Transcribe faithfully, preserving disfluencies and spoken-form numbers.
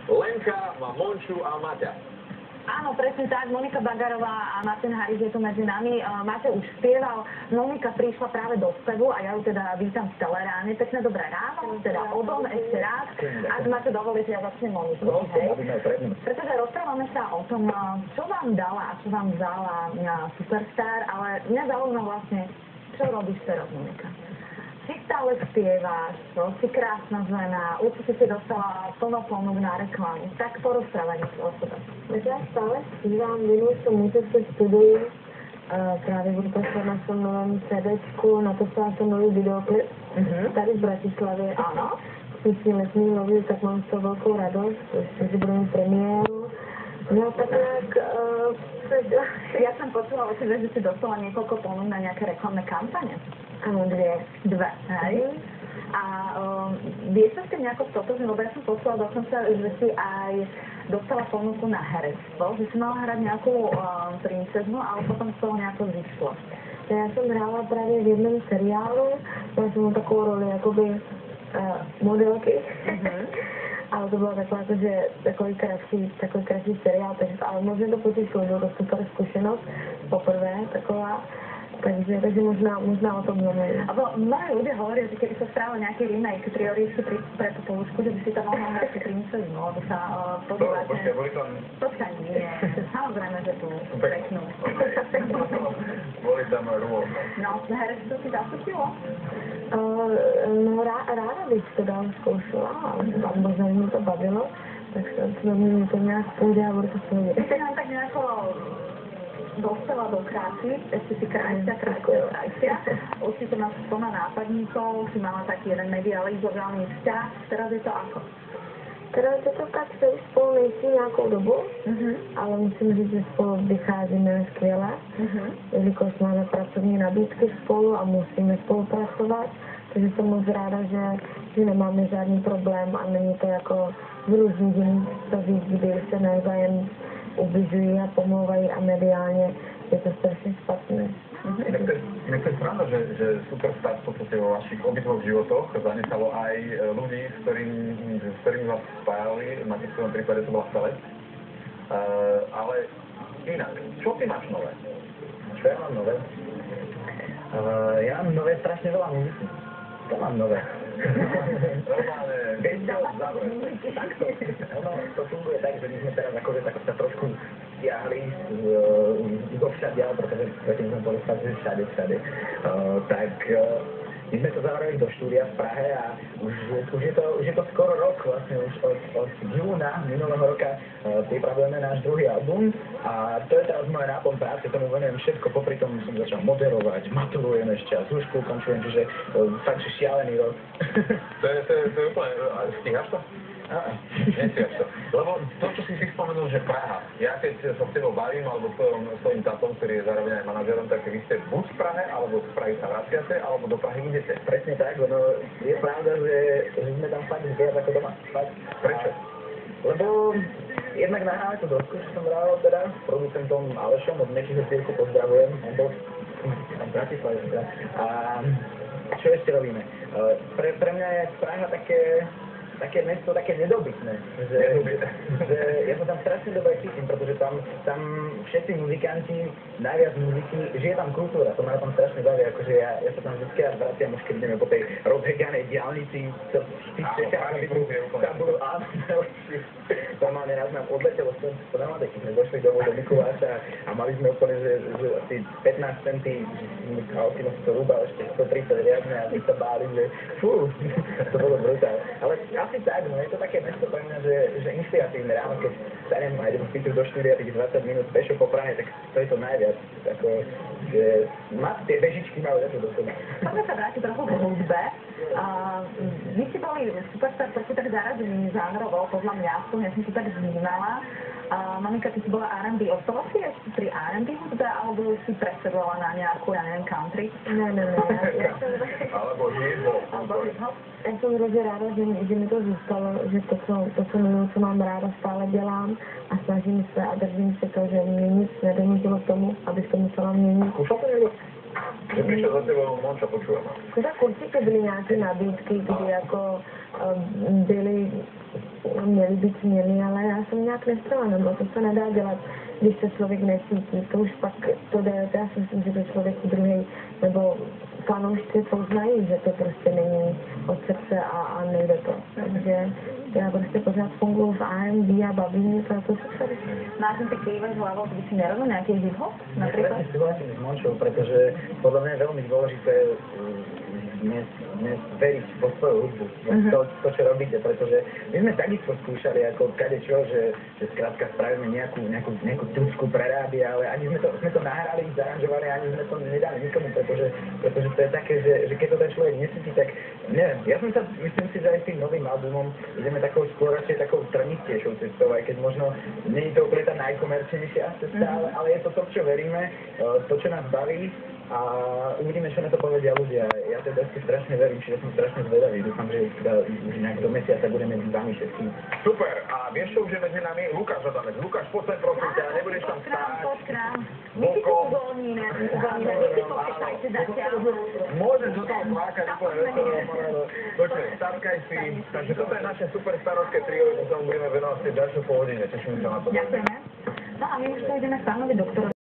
Lenka má Monču a Maťa. Áno, presne tak. Monika Bagarová a Martin Harris je tu medzi nami. Máte už spieval. Monika prišla práve do spevu a ja ju teda vítam v Teleráne. Pekné dobré ráno, teda odom ešte raz. Ak máte dovoliť, ja začnem Moniku. No, hej? Pretože rozprávame sa o tom, čo vám dala a čo vám vzala Superstar, ale mňa zaujíma vlastne, čo robíš teraz, Monika? Si stále spievaš, si krásna žena, určite si dostala plno ponúk na reklamu. Tak porozprávaj niečo o sebe. Já stále zpívám, věnuju se muzice, studuji. Uh, právě budu pracovat na svém novém CDčku, natočila jsem nový videoklip Mm-hmm. tady v Bratislavě. Áno. Písni Letní lovil, tak mám z toho velkou radost, že budu mít premiéru. No tak nějak... Uh, ja som počula o tebe, že si dostala niekoľko ponúk na nejaké reklamné kampane. ano, dvě. Dve, hej? A um, vieš sa s tým nejako stotožniť, lebo ja som počula dokonca, že si aj dostala ponuku na herectvo, že si mala hrať nejakú um, princeznu, ale potom z toho nejako vyšlo. Já jsem hrála právě v jednom seriálu, měla jsem takovou roli jakoby uh, modelky. Mm-hmm. Ale to bylo takové, jakože takový krásný, takový krásný seriál, takže, ale možná to potěšilo, bylo to super zkušenost, poprvé taková. Takže, takže možná, možná o tom znamená. Abo mnohí ľudia hovoria, že keby sa spravil nejaký remake trioriečky pre, pre tú Polsku, že by si tam mohla hrať princeznu, lebo sa uh, podobáte... Počkaj, boli tam... Počkaj, nie. Samozrejme, že tu peknú. Boli tam rôzne. No, herectvo si zasúčilo? Uh, no rá, ráda bych to dál zkoušela, ale možná mi to bavilo, tak se mi to nějak půjde a bude to v pohodě. Ty nám tak nejako dostala do krásy, ešte si krajšia, krajšia, krajšia. Určite máš plná nápadníkov, si mala taký jeden medializovaný vzťah, teraz je to ako? Teraz je to tak, že už spolu nejsme nějakou dobu, Uh-huh. ale musím říct, že spolu vycházíme skvěle, Uh-huh. jelikož máme pracovní nabídky spolu a musíme spolupracovat, takže jsem moc ráda, že, že nemáme žádný problém a není to jako v různých jiných vztazích, kdy se navzájem ubližují a pomlouvají a mediálně je to strašně špatné. Inak to je pravda, že, že Superstar v podstate vo vašich obidvoch životoch zanechalo aj ľudí, s ktorými, s ktorými vás spájali, v Matickovom prípade to bola Celest. Uh, ale inak, čo ty máš nové? Čo ja mám nové? Uh, ja mám nové strašne veľa muziky. To mám nové. Normálne, keď to zavre. Takto. Ono to funguje tak, že my sme teraz akože tak sa trošku stiahli zo všadiaľ, pretože predtým som povedal, že všade, všade. Uh, tak uh, my sme to zavreli do štúdia v Prahe a už, už, je to, už je to skoro rok, vlastne už od, od júna minulého roka uh, pripravujeme náš druhý album a to je teraz môj náplň práce, tomu venujem všetko, popri tom som začal moderovať, maturujem ešte a zúšku ukončujem, čiže uh, fakt, že šialený rok. To je, to je, to je úplne, stíhaš to? Á. Nestíhaš to. Lebo to, čo si si spomenul, že Praha, ja keď sa s tebou bavím, alebo s tvojim, svojím tátom, ktorý je zároveň aj manažerom, tak vy ste buď v Prahe, alebo z Prahy sa vraciate, alebo do Prahy idete. Presne tak, ono je pravda, že, že sme tam fakt viac ako doma. Fakt. Prečo? Lebo jednak nahráme tú dosku, čo som hral teda s producentom Alešom od Mekyho Zbierku, pozdravujem, on bol tam v Bratislave. A čo ešte robíme? Pre, pre mňa je Praha také, také mesto, také nedobytné, že, že ja sa tam strašne dobre cítim, pretože tam, tam všetci muzikanti, najviac muziky, že je tam kultúra, to ma tam strašne baví, akože ja, ja sa tam vždy rád vraciam, už keď ideme po tej rozheganej diaľnici, to tam budú, áno, normálne raz nám odletelo to na Madeky, sme došli domov do Mikuláša a mali sme úplne, že, že asi pätnásť centí, a Otino si to rúbal ešte sto tridsať riadne a my sa báli, že fú, to bolo brutál. Ale asi tak, no je to také mesto pre mňa, že, že inšpiratívne ráno, keď stanem a idem pítu do štúdia tých dvadsať minút pešo po Prahe, tak to je to najviac. Ako, že má, tie bežičky majú za to do seba. Poďme sa vrátiť trochu k hudbe. Uh, vy ste boli Superstar trochu tak zaradení žánrovo, podľa mňa, aspoň ja som to tak vnímala. Uh, Monika, ty si bola R and B, ostala si ešte pri R and B hudbe, alebo si presedlala na nejakú, ja neviem, country? Ne, ne, ne, ja som... Alebo hip-hop. Alebo hip-hop? Já jsem hrozně ráda, že, že mi to zůstalo, že to, co, to, co miluji, co mám ráda, stále dělám a snažím se a držím si to, že mě nic nedonutilo k tomu, abych to musela měnit. Skúšal to niekto? Že prišiel za tebou Monča, počúvam. Tak určitě byly nějaké nabídky, kdy jako uh, byly měly být změny, ale já jsem nějak nechtěla, nebo to se nedá dělat, když se člověk necítí. To už pak to jde, já si myslím, že to člověk druhý, nebo fanoušci to znají, že to prostě není od srdce a, a nejde to. Takže já prostě pořád funguji v á em bé a baví mě to a to super. Máš ty kývaš hlavou, by si nerobil nejaký hip-hop napríklad? Ja súhlasím s Mončou, pretože podľa mňa je veľmi dôležité dnes, dnes veriť po svoju hudbu, uh-huh. to, to, čo robíte, pretože my sme takisto skúšali ako kadečo, že, že skrátka spravíme nejakú, nejakú, nejakú tučku pre rádia, ale ani sme to, sme to nahrali, zaranžovali, ani sme to nedali nikomu, pretože, pretože to je také, že, že keď to ten človek nesíti, tak neviem, ja som sa, myslím si, že aj s tým novým albumom ideme takou skôr radšej takou trnistejšou cestou, aj keď možno nie je to úplne tá najkomerčnejšia cesta, uh-huh. ale, ale je to to, čo veríme, to, čo nás baví a uvidíme, čo na to povedia ľudia. Ja teda si strašne verím, čiže som strašne zvedavý. Dúfam, že teda už nejak do mesiaca budeme s vami všetkým. Super, a vieš, čo už je medzi nami? Lukáš Adamec. Lukáš, poď sem prosím ťa, nebudeš tam stáť. Poď k nám, my si tu uvoľníme, uvoľníme, my si pochystajte zatiaľ. Môžeš do toho plákať úplne veselo. Počuj, starkaj si. Takže toto je naše super starovské trio, čo sa budeme venovať v tej ďalšej polhodine. Teším sa na to. Ďakujeme. No a my už to ideme k pánovi doktorovi.